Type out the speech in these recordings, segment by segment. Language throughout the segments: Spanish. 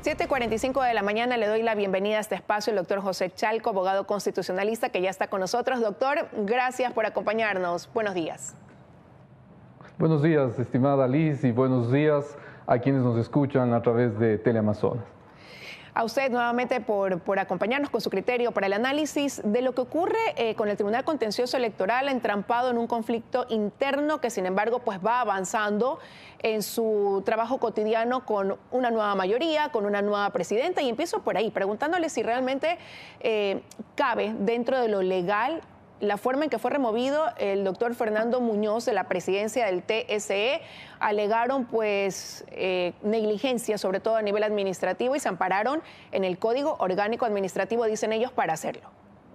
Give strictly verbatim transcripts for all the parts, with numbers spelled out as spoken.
siete y cuarenta y cinco de la mañana le doy la bienvenida a este espacio al doctor José Chalco, abogado constitucionalista, que ya está con nosotros. Doctor, gracias por acompañarnos. Buenos días. Buenos días, estimada Liz, y buenos días a quienes nos escuchan a través de Teleamazonas. A usted nuevamente por, por acompañarnos con su criterio para el análisis de lo que ocurre eh, con el Tribunal Contencioso Electoral entrampado en un conflicto interno que sin embargo pues va avanzando en su trabajo cotidiano con una nueva mayoría, con una nueva presidenta. Y empiezo por ahí, preguntándole si realmente eh, cabe dentro de lo legal la forma en que fue removido el doctor Fernando Muñoz de la presidencia del T S E. Alegaron pues eh, negligencia, sobre todo a nivel administrativo, y se ampararon en el Código Orgánico Administrativo, dicen ellos, para hacerlo.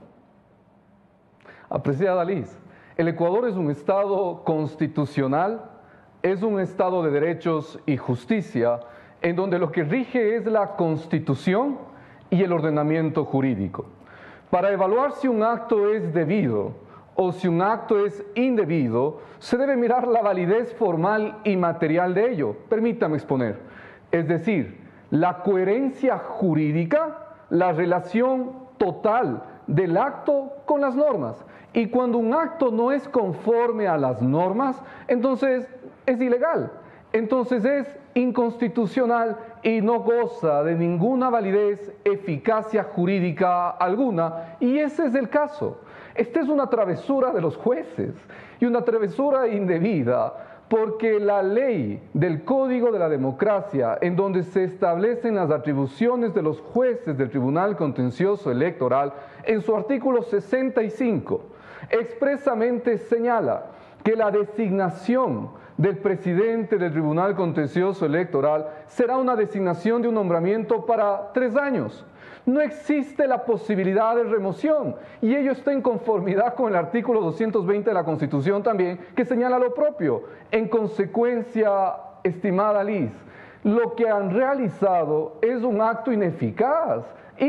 Apreciada Liz, el Ecuador es un Estado constitucional, es un Estado de derechos y justicia, en donde lo que rige es la Constitución y el ordenamiento jurídico. Para evaluar si un acto es debido o si un acto es indebido, se debe mirar la validez formal y material de ello. Permítame exponer. Es decir, la coherencia jurídica, la relación total del acto con las normas. Y cuando un acto no es conforme a las normas, entonces es ilegal. Entonces es inconstitucional y no goza de ninguna validez, eficacia jurídica alguna. Y ese es el caso. Esta es una travesura de los jueces y una travesura indebida, porque la ley del Código de la Democracia, en donde se establecen las atribuciones de los jueces del Tribunal Contencioso Electoral, en su artículo sesenta y cinco, expresamente señala que la designación del presidente del Tribunal Contencioso Electoral será una designación de un nombramiento para tres años. No existe la posibilidad de remoción, y ello está en conformidad con el artículo doscientos veinte de la Constitución también, que señala lo propio. En consecuencia, estimada Liz, lo que han realizado es un acto ineficaz,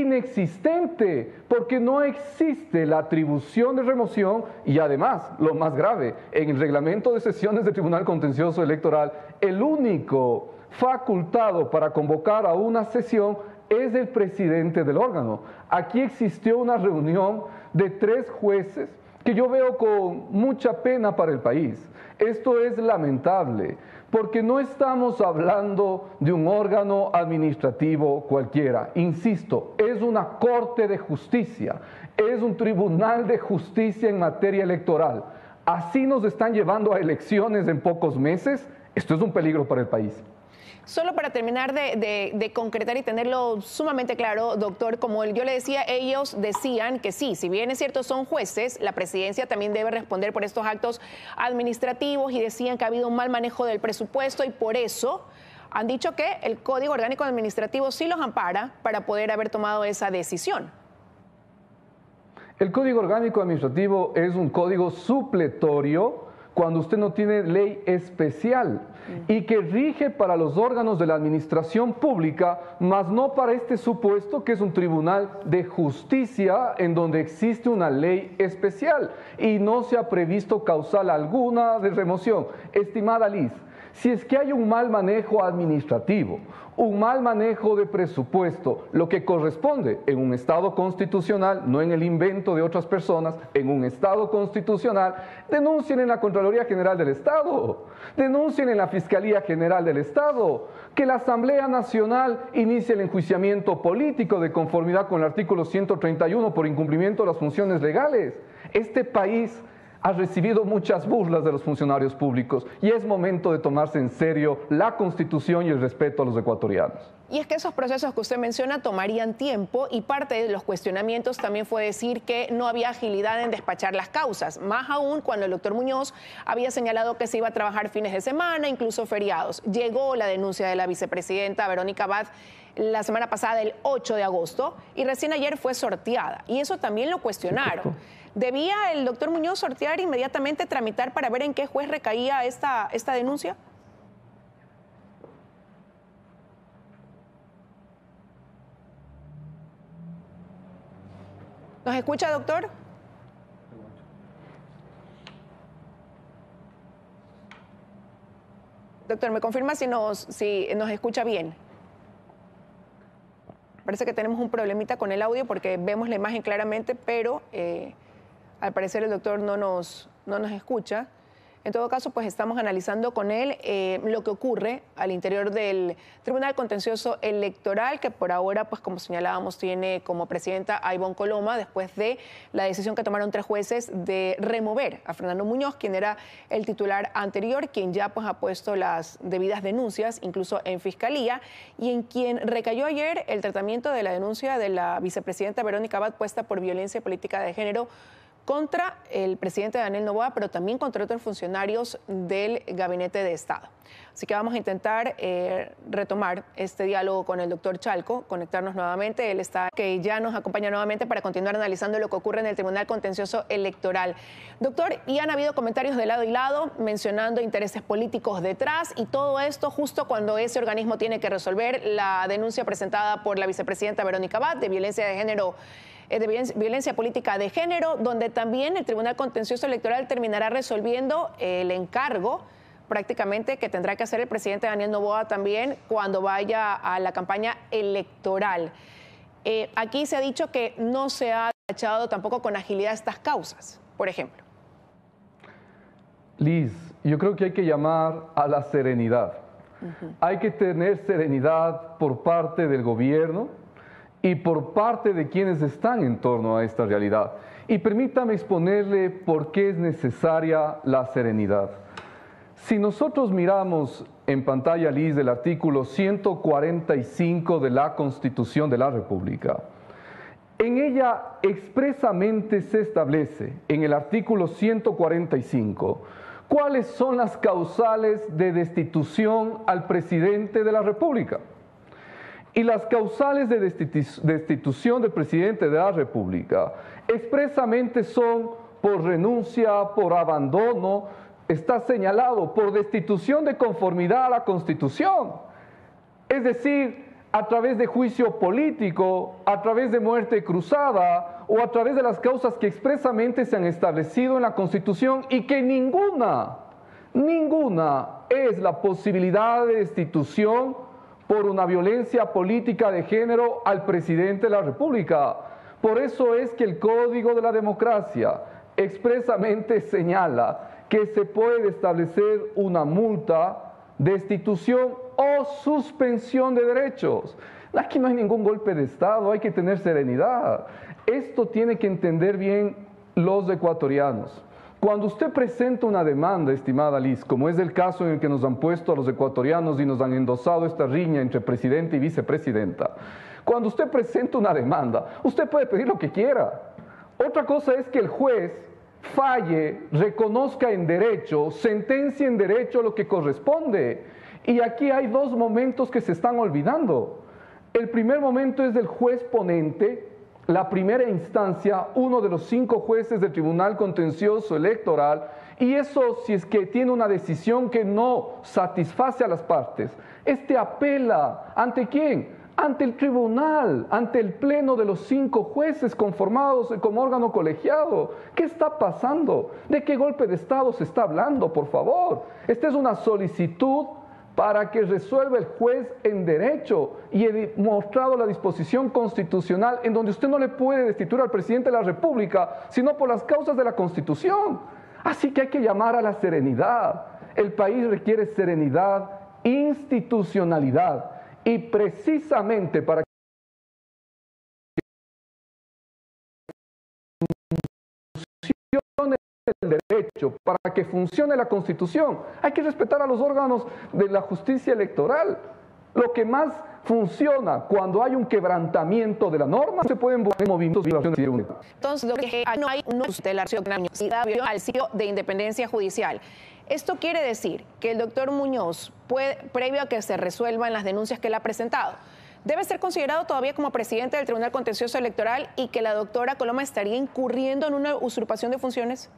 inexistente, porque no existe la atribución de remoción y además, lo más grave, en el reglamento de sesiones del Tribunal Contencioso Electoral, el único facultado para convocar a una sesión es el presidente del órgano. Aquí existió una reunión de tres jueces que yo veo con mucha pena para el país. Esto es lamentable, porque no estamos hablando de un órgano administrativo cualquiera. Insisto, es una corte de justicia, es un tribunal de justicia en materia electoral. Así nos están llevando a elecciones en pocos meses. Esto es un peligro para el país. Solo para terminar de, de, de concretar y tenerlo sumamente claro, doctor, como yo le decía, ellos decían que sí, si bien es cierto son jueces, la presidencia también debe responder por estos actos administrativos, y decían que ha habido un mal manejo del presupuesto y por eso han dicho que el Código Orgánico Administrativo sí los ampara para poder haber tomado esa decisión. El Código Orgánico Administrativo es un código supletorio cuando usted no tiene ley especial y que rige para los órganos de la administración pública, mas no para este supuesto que es un tribunal de justicia en donde existe una ley especial y no se ha previsto causal alguna de remoción. Estimada Liz, si es que hay un mal manejo administrativo, un mal manejo de presupuesto, lo que corresponde en un Estado constitucional, no en el invento de otras personas, en un Estado constitucional, denuncien en la Contraloría General del Estado, denuncien en la Fiscalía General del Estado, que la Asamblea Nacional inicie el enjuiciamiento político de conformidad con el artículo ciento treinta y uno por incumplimiento de las funciones legales. Este país ha recibido muchas burlas de los funcionarios públicos y es momento de tomarse en serio la Constitución y el respeto a los ecuatorianos. Y es que esos procesos que usted menciona tomarían tiempo, y parte de los cuestionamientos también fue decir que no había agilidad en despachar las causas, más aún cuando el doctor Muñoz había señalado que se iba a trabajar fines de semana, incluso feriados. Llegó la denuncia de la vicepresidenta Verónica Abad la semana pasada, el ocho de agosto, y recién ayer fue sorteada, y eso también lo cuestionaron. ¿Debía el doctor Muñoz sortear inmediatamente, tramitar para ver en qué juez recaía esta, esta denuncia? ¿Nos escucha, doctor? Doctor, ¿me confirma si nos, si nos escucha bien? Parece que tenemos un problemita con el audio porque vemos la imagen claramente, pero eh, al parecer el doctor no nos, no nos escucha. En todo caso, pues estamos analizando con él eh, lo que ocurre al interior del Tribunal Contencioso Electoral, que por ahora, pues como señalábamos, tiene como presidenta a Ivonne Coloma, después de la decisión que tomaron tres jueces de remover a Fernando Muñoz, quien era el titular anterior, quien ya pues ha puesto las debidas denuncias, incluso en Fiscalía, y en quien recayó ayer el tratamiento de la denuncia de la vicepresidenta Verónica Abad puesta por violencia política de género contra el presidente Daniel Noboa, pero también contra otros funcionarios del Gabinete de Estado. Así que vamos a intentar eh, retomar este diálogo con el doctor Chalco, conectarnos nuevamente. Él está, que ya nos acompaña nuevamente para continuar analizando lo que ocurre en el Tribunal Contencioso Electoral. Doctor, y han habido comentarios de lado y lado mencionando intereses políticos detrás y todo esto justo cuando ese organismo tiene que resolver la denuncia presentada por la vicepresidenta Verónica Abad de violencia de género de violencia política de género, donde también el Tribunal Contencioso Electoral terminará resolviendo el encargo prácticamente que tendrá que hacer el presidente Daniel Noboa también cuando vaya a la campaña electoral. Eh, aquí se ha dicho que no se ha tachado tampoco con agilidad estas causas, por ejemplo. Liz, yo creo que hay que llamar a la serenidad. Uh-huh. Hay que tener serenidad por parte del gobierno y por parte de quienes están en torno a esta realidad. Y permítame exponerle por qué es necesaria la serenidad. Si nosotros miramos en pantalla, Liz, el artículo ciento cuarenta y cinco de la Constitución de la República, en ella expresamente se establece, en el artículo ciento cuarenta y cinco, cuáles son las causales de destitución al presidente de la República. Y las causales de destitu- destitución del presidente de la República expresamente son por renuncia, por abandono, está señalado por destitución de conformidad a la Constitución. Es decir, a través de juicio político, a través de muerte cruzada o a través de las causas que expresamente se han establecido en la Constitución y que ninguna, ninguna es la posibilidad de destitución por una violencia política de género al presidente de la República. Por eso es que el Código de la Democracia expresamente señala que se puede establecer una multa, destitución o suspensión de derechos. Aquí no hay ningún golpe de Estado, hay que tener serenidad. Esto tiene que entender bien los ecuatorianos. Cuando usted presenta una demanda, estimada Liz, como es el caso en el que nos han puesto a los ecuatorianos y nos han endosado esta riña entre presidente y vicepresidenta, cuando usted presenta una demanda, usted puede pedir lo que quiera. Otra cosa es que el juez falle, reconozca en derecho, sentencie en derecho lo que corresponde. Y aquí hay dos momentos que se están olvidando. El primer momento es del juez ponente, la primera instancia, uno de los cinco jueces del Tribunal Contencioso Electoral, y eso si es que tiene una decisión que no satisface a las partes, este apela, ¿ante quién? Ante el tribunal, ante el pleno de los cinco jueces conformados como órgano colegiado. ¿Qué está pasando? ¿De qué golpe de Estado se está hablando, por favor? Esta es una solicitud para que resuelva el juez en derecho, y he mostrado la disposición constitucional en donde usted no le puede destituir al presidente de la República, sino por las causas de la Constitución. Así que hay que llamar a la serenidad. El país requiere serenidad, institucionalidad, y precisamente para el derecho, para que funcione la Constitución, hay que respetar a los órganos de la justicia electoral. Lo que más funciona cuando hay un quebrantamiento de la norma, se pueden buscar movimientos de violación. Entonces, lo que no hay un al sitio de independencia judicial. Esto quiere decir que el doctor Muñoz, puede, previo a que se resuelvan las denuncias que él ha presentado, debe ser considerado todavía como presidente del Tribunal Contencioso Electoral, y que la doctora Coloma estaría incurriendo en una usurpación de funciones.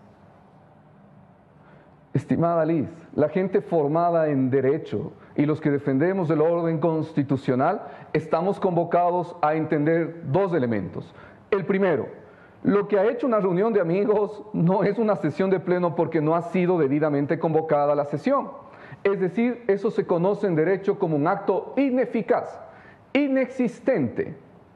Estimada Liz, la gente formada en derecho y los que defendemos el orden constitucional estamos convocados a entender dos elementos. El primero, lo que ha hecho una reunión de amigos no es una sesión de pleno porque no ha sido debidamente convocada la sesión. Es decir, eso se conoce en derecho como un acto ineficaz, inexistente.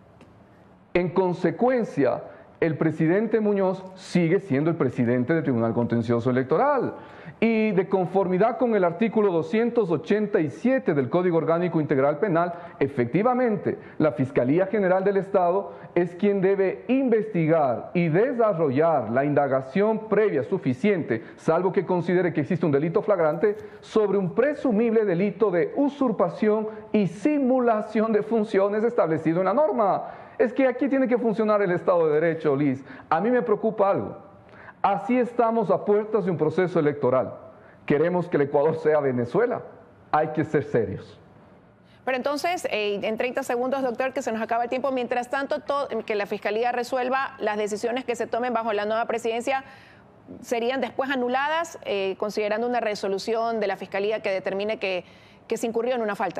En consecuencia, el presidente Muñoz sigue siendo el presidente del Tribunal Contencioso Electoral. Y de conformidad con el artículo doscientos ochenta y siete del Código Orgánico Integral Penal, efectivamente, la Fiscalía General del Estado es quien debe investigar y desarrollar la indagación previa suficiente, salvo que considere que existe un delito flagrante, sobre un presumible delito de usurpación y simulación de funciones establecido en la norma. Es que aquí tiene que funcionar el Estado de Derecho, Liz. A mí me preocupa algo. Así estamos a puertas de un proceso electoral. Queremos que el Ecuador sea Venezuela. Hay que ser serios. Pero entonces, eh, en treinta segundos, doctor, que se nos acaba el tiempo. Mientras tanto, todo, que la Fiscalía resuelva las decisiones que se tomen bajo la nueva presidencia, ¿serían después anuladas, eh, considerando una resolución de la Fiscalía que determine que, que se incurrió en una falta?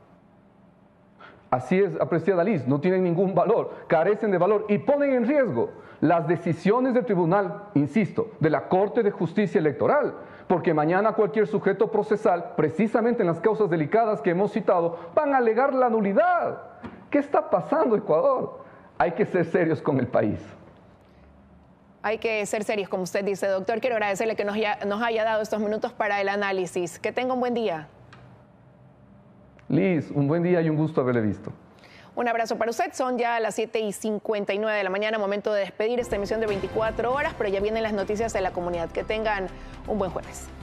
Así es, apreciada Liz, no tienen ningún valor, carecen de valor y ponen en riesgo las decisiones del tribunal, insisto, de la Corte de Justicia Electoral, porque mañana cualquier sujeto procesal, precisamente en las causas delicadas que hemos citado, van a alegar la nulidad. ¿Qué está pasando, Ecuador? Hay que ser serios con el país. Hay que ser serios, como usted dice, doctor. Quiero agradecerle que nos haya, nos haya dado estos minutos para el análisis. Que tenga un buen día. Liz, un buen día y un gusto haberle visto. Un abrazo para usted. Son ya las siete y cincuenta y nueve de la mañana, momento de despedir esta emisión de veinticuatro horas, pero ya vienen las noticias de la comunidad. Que tengan un buen jueves.